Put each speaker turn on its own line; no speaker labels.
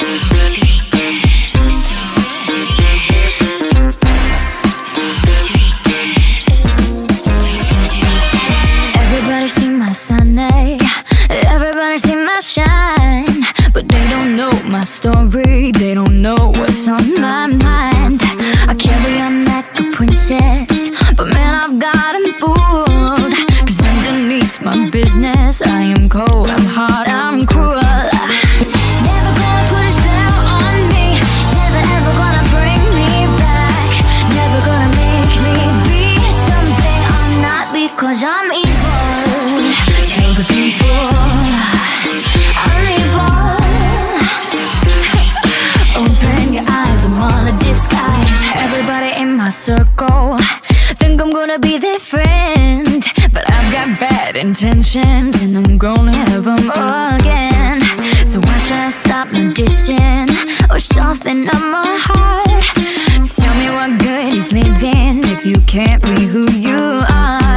Everybody see my Sunday, everybody see my shine, but they don't know my story, they don't know what's on my mind. I carry on like a princess, but man, I've got 'em fooled. Cause underneath my business, I am cold, I'm hard, I'm cruel. Never gonna put a spell on me, never ever gonna bring me back, never gonna make me be something I'm not because I'm evil. Tell the people I'm evil. Open your eyes, I'm all a disguise. Everybody in my circle think I'm gonna be their friend, but I've got bad intentions and I'm gonna have them again. So why should I stop my distance or soften up my heart? Tell me what good is living if you can't be who you are.